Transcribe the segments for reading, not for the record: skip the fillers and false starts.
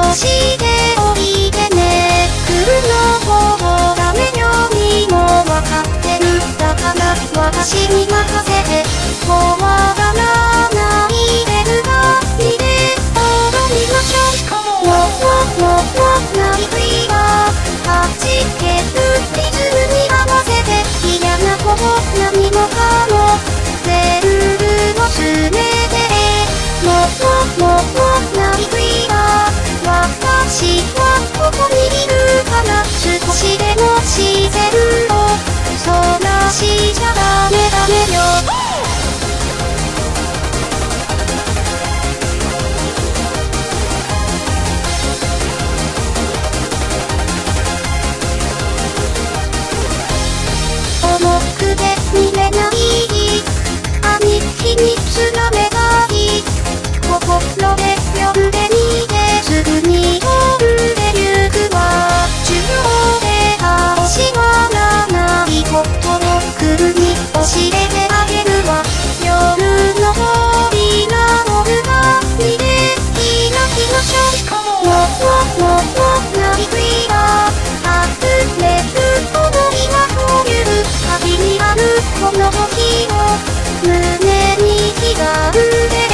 しておいてね。来るのほどダメようにもわかってる。だから私に任せて。怖がらないでるがいで踊りましょう。もナイフィーバーはじけるリズムに合わせて。嫌なこと何もかも全部忘れて。ナイフィーバー私はここにいるから少しでも自然をそらしちゃダメよ。重くて見れない兄貴につらめがい心で呼んでみてすぐに飛んでゆくわ。授業で欲しがらないことを来るに教えてあげるわ。夜の森が僕が見て開きましょう。ナイフィーバー溢れる想いがこゆる旅にあるこの時を胸に刻んで。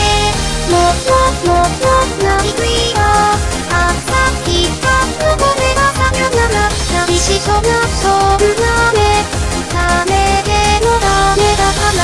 ナイフィーバー朝日が昇ればさよなら。寂しそうなそんな目ダメでもダメだから。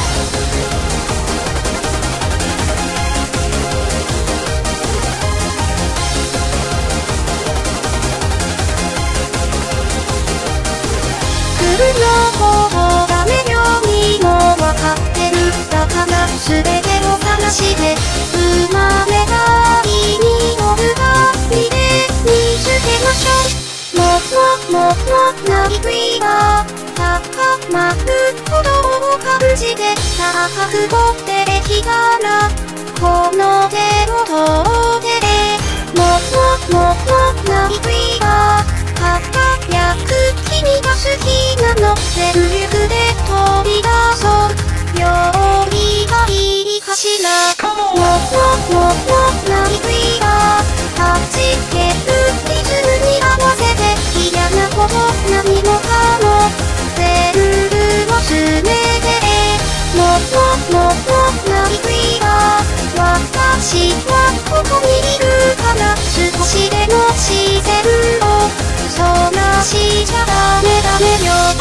来るのほどダメようにもわかってる。だから全てを話して生まれがいいに僕が見て見つけましょう。ナイフィーバー高まる鼓動を感じて高く持ってきたらこの手を通ってナイフィーバー輝く君が好きなの。全力で飛び出そうよりがいいかしら。ナイフィーバーはじけるリズムに合わせて。嫌なこと何もかも全部忘れて。ナイフィーバー私はここにいるから少しでも自然をそらしちゃダメよ。